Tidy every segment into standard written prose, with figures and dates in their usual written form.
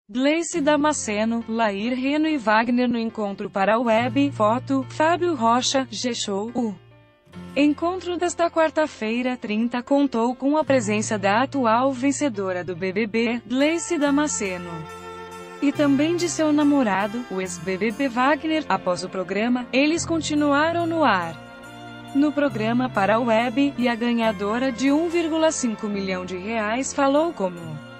Gleice Damasceno, Lair Reno e Wagner no encontro para a web. Foto, Fábio Rocha, G-Show. O encontro desta quarta-feira, 30, contou com a presença da atual vencedora do BBB, Gleice Damasceno, e também de seu namorado, o ex-BBB Wagner. Após o programa, eles continuaram no ar no programa para a web, e a ganhadora de 1,5 milhão de reais falou como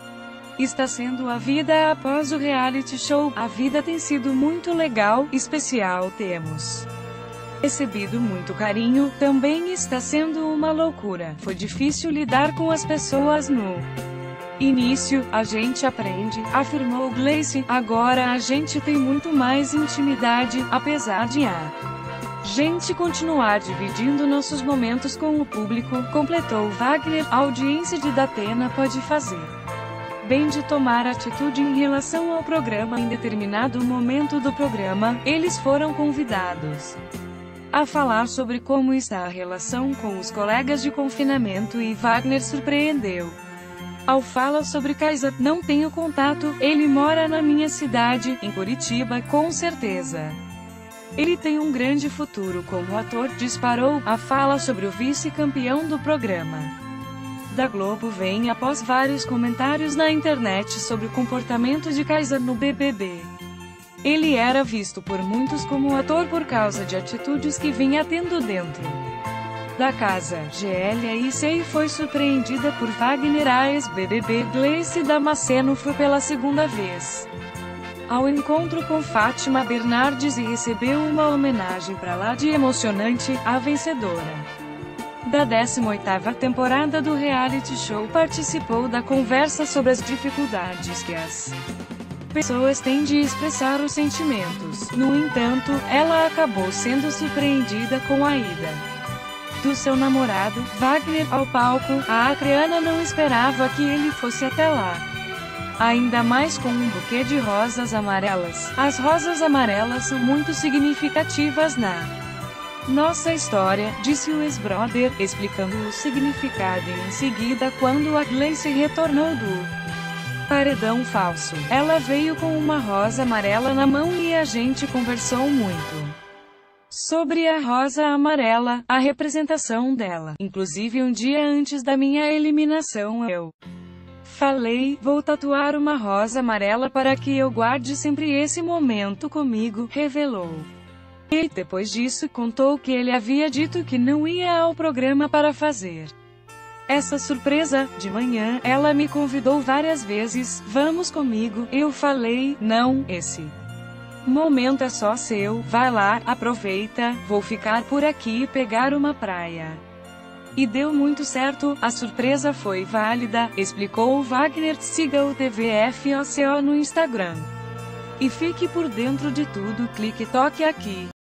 está sendo a vida após o reality show. A vida tem sido muito legal, especial, temos recebido muito carinho, também está sendo uma loucura. Foi difícil lidar com as pessoas no início, a gente aprende, afirmou Gleice. Agora a gente tem muito mais intimidade, apesar de a gente continuar dividindo nossos momentos com o público, completou Wagner. A audiência de Datena pode fazer bem de tomar atitude em relação ao programa. Em determinado momento do programa, eles foram convidados a falar sobre como está a relação com os colegas de confinamento e Wagner surpreendeu ao falar sobre Kaysar. Não tenho contato, ele mora na minha cidade, em Curitiba, com certeza ele tem um grande futuro como ator, disparou. A fala sobre o vice-campeão do programa da Globo vem após vários comentários na internet sobre o comportamento de Kaysar no BBB. Ele era visto por muitos como ator por causa de atitudes que vinha tendo dentro da casa. GLIC foi surpreendida por Wagner. A ex-BBB Gleice Damasceno foi pela segunda vez ao encontro com Fátima Bernardes e recebeu uma homenagem pra lá de emocionante. A vencedora da 18ª temporada do reality show participou da conversa sobre as dificuldades que as pessoas têm de expressar os sentimentos. No entanto, ela acabou sendo surpreendida com a ida do seu namorado, Wagner, ao palco. A acreana não esperava que ele fosse até lá, ainda mais com um buquê de rosas amarelas. As rosas amarelas são muito significativas na nossa história, disse o ex-brother, explicando o significado. E em seguida, quando a Gleice retornou do paredão falso, ela veio com uma rosa amarela na mão e a gente conversou muito sobre a rosa amarela, a representação dela. Inclusive um dia antes da minha eliminação eu falei, vou tatuar uma rosa amarela para que eu guarde sempre esse momento comigo, revelou. E, depois disso, contou que ele havia dito que não ia ao programa para fazer essa surpresa. De manhã, ela me convidou várias vezes, vamos comigo, eu falei, não, esse momento é só seu, vai lá, aproveita, vou ficar por aqui e pegar uma praia. E deu muito certo, a surpresa foi válida, explicou Wagner. Siga o TVFOCO no Instagram e fique por dentro de tudo, clique e toque aqui.